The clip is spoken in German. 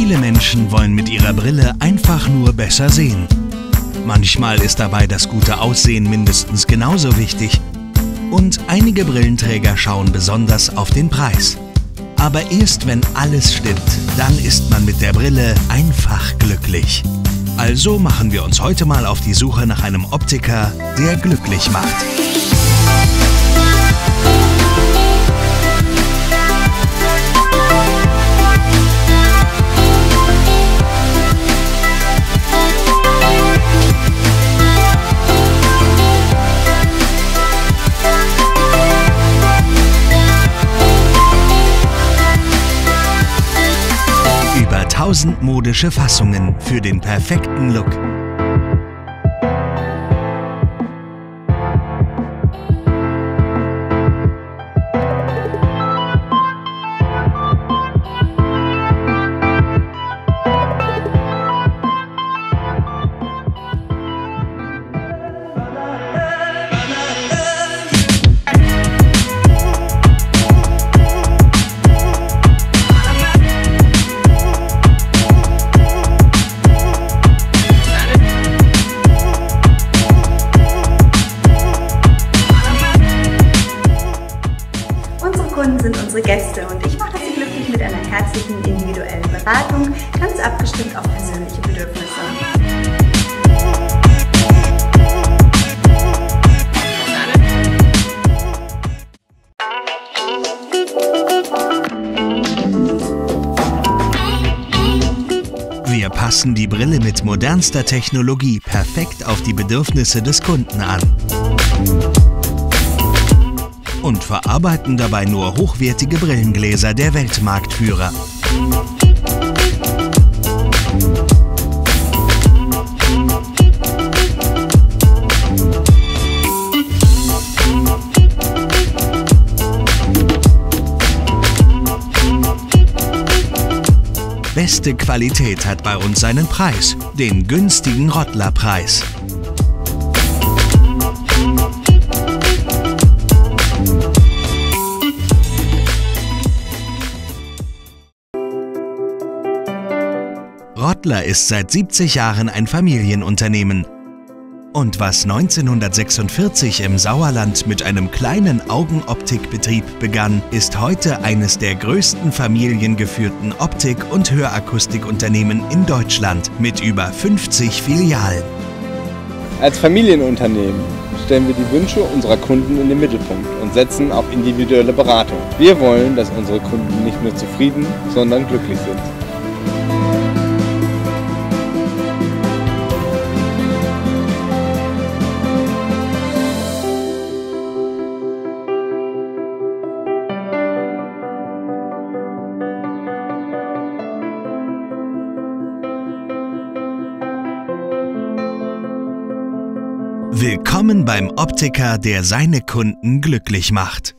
Viele Menschen wollen mit ihrer Brille einfach nur besser sehen. Manchmal ist dabei das gute Aussehen mindestens genauso wichtig. Und einige Brillenträger schauen besonders auf den Preis. Aber erst wenn alles stimmt, dann ist man mit der Brille einfach glücklich. Also machen wir uns heute mal auf die Suche nach einem Optiker, der glücklich macht. Über 1000 modische Fassungen für den perfekten Look. Kunden sind unsere Gäste und ich mache sie glücklich mit einer herzlichen individuellen Beratung, ganz abgestimmt auf persönliche Bedürfnisse. Wir passen die Brille mit modernster Technologie perfekt auf die Bedürfnisse des Kunden an. Und verarbeiten dabei nur hochwertige Brillengläser der Weltmarktführer. Beste Qualität hat bei uns seinen Preis, den günstigen Rottler-Preis. Rottler ist seit 70 Jahren ein Familienunternehmen. Und was 1946 im Sauerland mit einem kleinen Augenoptikbetrieb begann, ist heute eines der größten familiengeführten Optik- und Hörakustikunternehmen in Deutschland mit über 50 Filialen. Als Familienunternehmen stellen wir die Wünsche unserer Kunden in den Mittelpunkt und setzen auf individuelle Beratung. Wir wollen, dass unsere Kunden nicht nur zufrieden, sondern glücklich sind. Willkommen beim Optiker, der seine Kunden glücklich macht.